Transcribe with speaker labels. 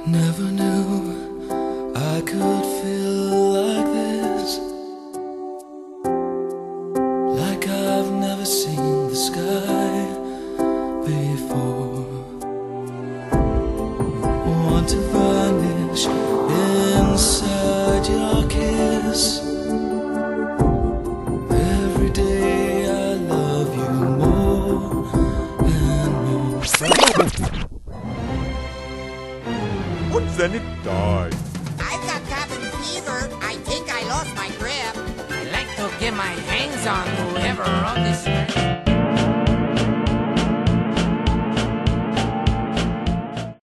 Speaker 1: Never knew I could feel like this, like I've never seen the sky before. Want to vanish inside your kiss. Every day I love you more and more.
Speaker 2: Und then it died.
Speaker 3: I've got cabin fever. I think I lost my grip.
Speaker 4: I like to get my hands on whoever wrote this script.